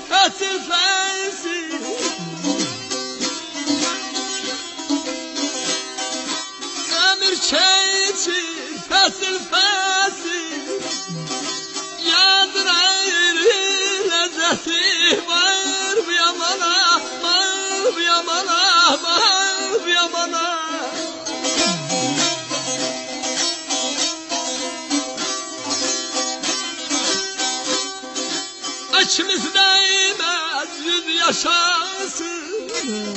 Fasıl fasıl ömür geçir fasıl fasıl yadır ayrı lezzeti var bu yamana var bu yamana var bu yamana. İçimiz değmez yüz yaşasın,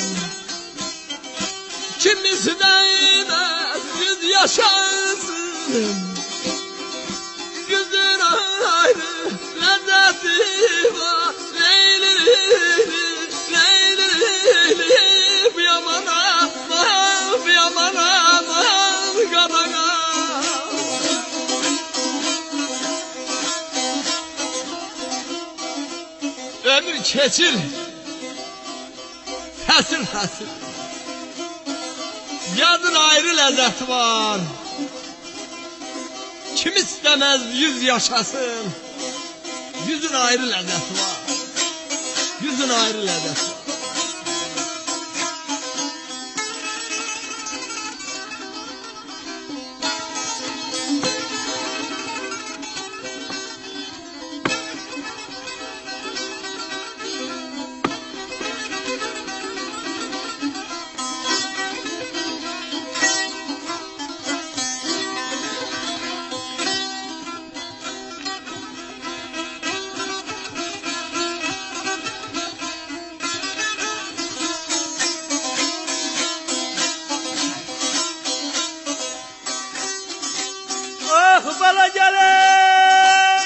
İçimiz değmez yüz yaşasın. Yüzün ayrı lezzeti var, leyli leyli bu yamana var bu yamana var karana. Ömür geçir fasıl fasıl yadın ayrı lezzeti var. Kim istemez yüz yaşasın, yüzün ayrı lezzeti var, yüzün ayrı lezzeti var. Bala gele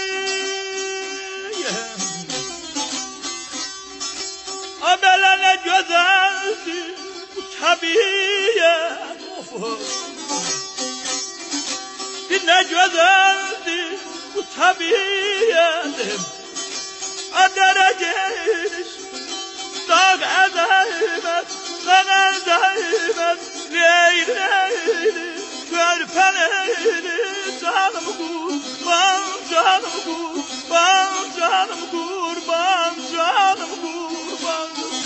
amele ne güzeldi bu tabiat, ne güzeldi bu tabiat. Adara geliş dağ edemez, dağ edemez, leyli körpeneli canım kurban, canım kurban, canım kurban, canım kurban.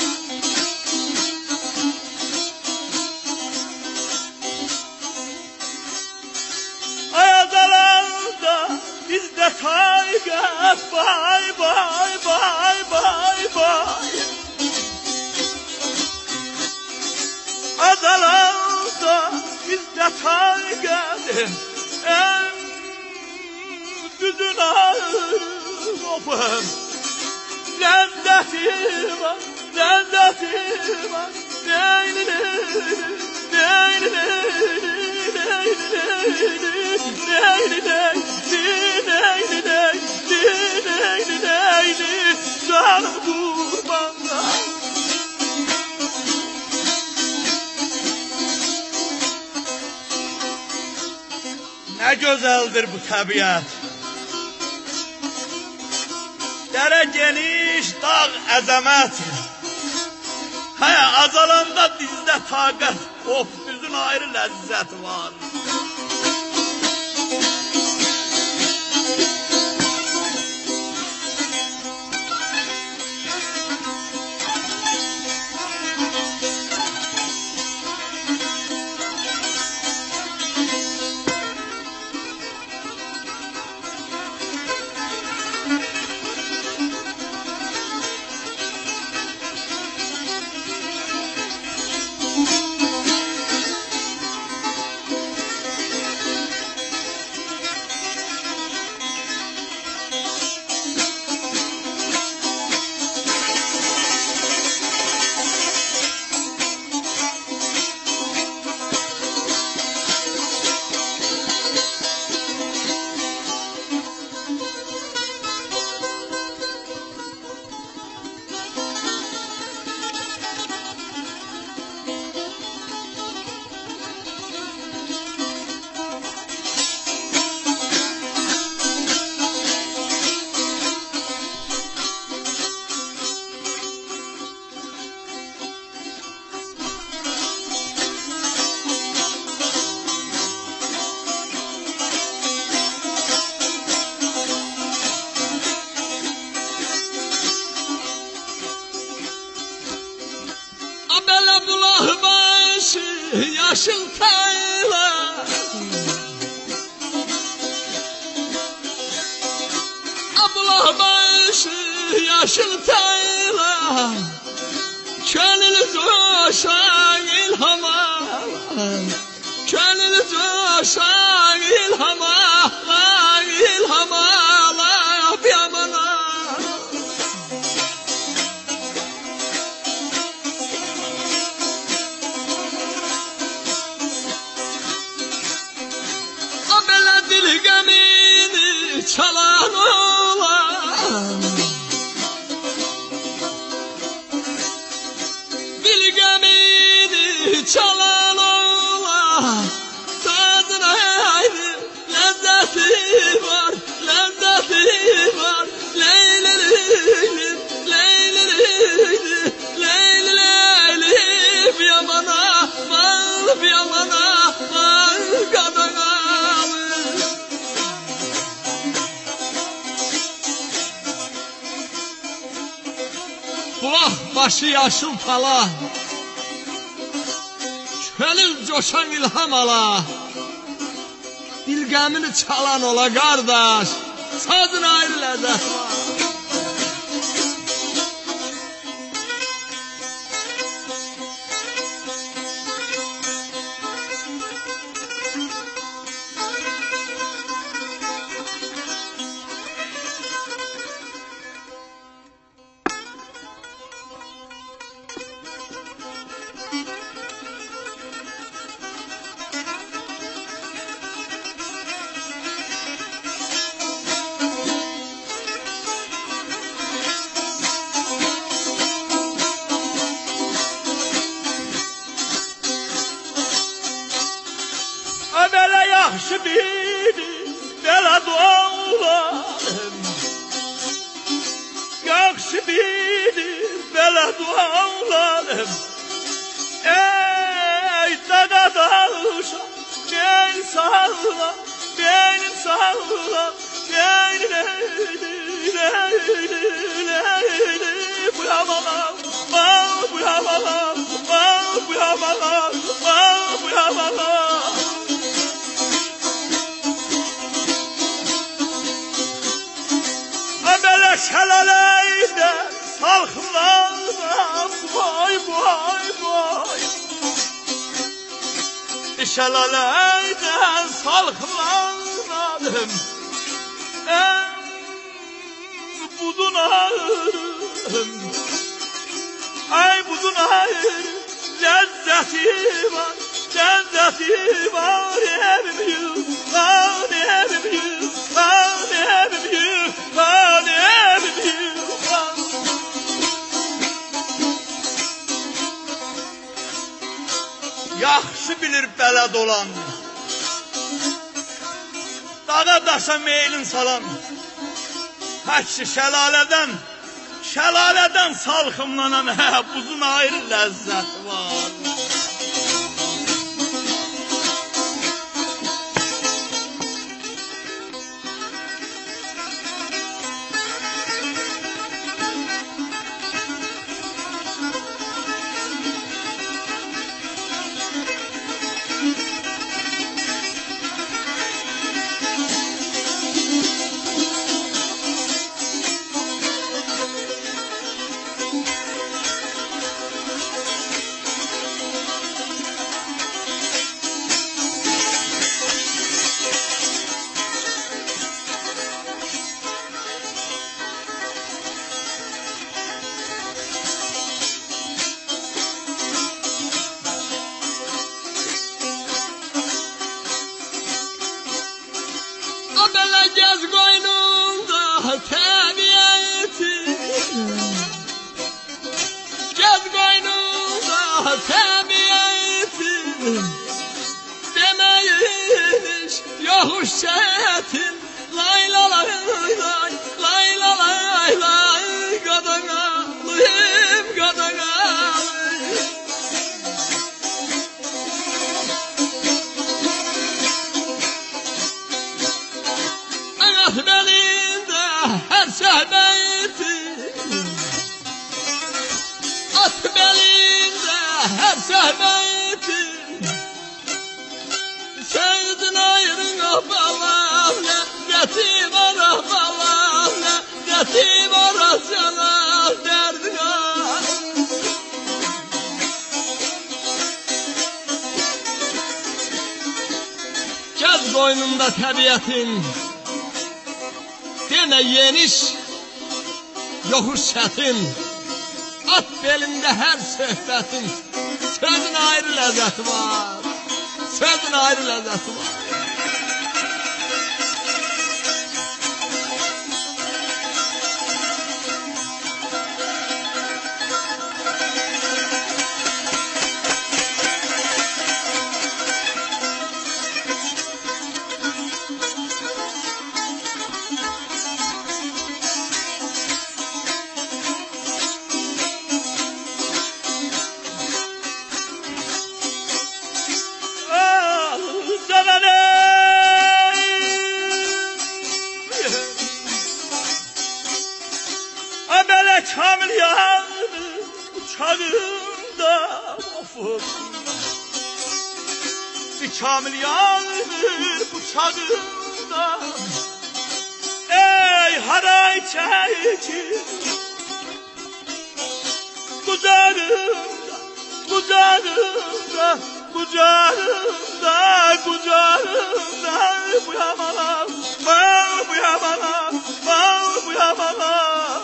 Ayazalarda bizde taygat, bay bay bay bay bay. Adalarda bizde taygat, en düzün ağrı kopum. Lezzeti var, lezzeti var, leyli leyli, leyli leyli, leyli leyli, leyli leyli, canım kurbanlar. Ne güzeldir bu tabiat. Dere geniş, dağ azamet. Haya azalanda dizde takat, of düzün ayrı lezzet var. yaşıl tayla, abla başı yaşıl tayla, gönül coşan ilhama, gönül coşan ilhama, ilhama yamana. O bela dil gemini çalan olan, dil gemini çalan olan, tadına ayrı lezzeti var, lezzeti var. Leyli leyli leyli leyli leyli bir yamana var, bir yamana var kadına. Bulaq başı yaşıl tala, gönül coşan ilham ala, dil qəmini çalan ola qardaş, sazın ayrı ləzzət var. Yaxşı bilir belə dualarım, yaxşı bilir belə dualarım. Ey dağa dalışa, beni sağla, benim sağla, beni leyli, leyli, leyli, bu yamalar, bu yamalar, bu yamalar, bu yamalar. Şelaleyde salkımlarına boy boy boy, şelaleyde salkımlarına budun ağrım, ay budun ağrım, lezzeti var, lezzeti var, evim yıl, var evim yıl, var evim yıl, var evim yıl. Yaxşı bilir belə dolan, dağa daşa meylin salan, təkçi şəlalədən salxımlanan buzun ayrı ləzzət var. Beləcəz qoynunda təbiəti, gəz qoynunda təbiəti, deməyiniş yoxuş çətin, layla lay lay, layla lay lay, qadanalıyım qadanalıyım. Belinde her şehbeti, at belinde her şehbeti, balam, ləzzəti var balam, ləzzəti var canım dərdinə. Gəz qoynunda təbiətin, demə yeniş, yoxuş çətin, at belində hər söhbətin, sözün ayrı ləzzəti var, sözün ayrı ləzzəti var. Kamil yandı uçağında of. Bir Kamil yandı uçağında. Ey haray çekil kucağında, kucağında, kucağında, kucağında. Bu yamalam, bu yamalam, bu yamalam.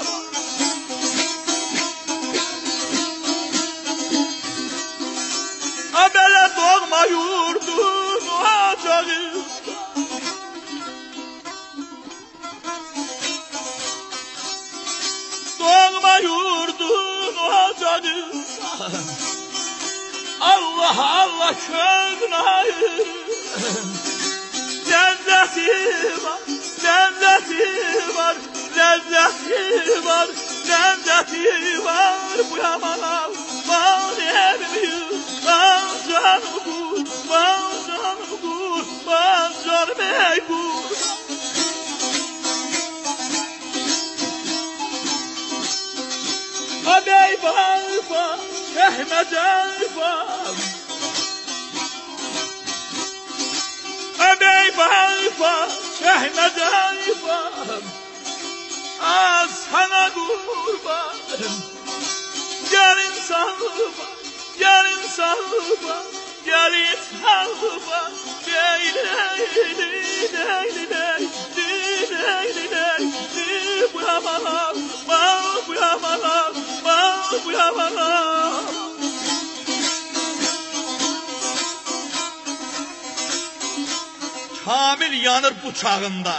Abele doğma yurdun ocağında. Doğma yurdun ocağında. Allah Allah köyün ayrı. Lezzeti var, lezzeti var, lezzeti var, lezzeti var. Bu yamalam var evliyim. Bana canım kur, bana canım kur, bana canım ey kur. Abey bağırfa, Mehmet Arfa. Abey bağırfa, Mehmet Arfa. Az sana kurban, gelin sağıma. Gelin sağıma, gelin sağıma. Ley ley ley ley ley ley ley. Bu yamalam, bu yamalam, bu yamalam. Kamil yanır bıçağında,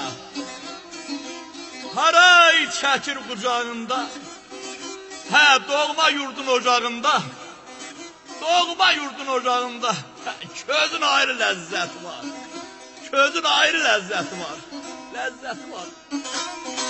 haray çəkir qucağında. Hə, doğma yurdun ocağında. Doğma yurdun ocağında közün ayrı lezzeti var. Közün ayrı lezzeti var. Lezzeti var.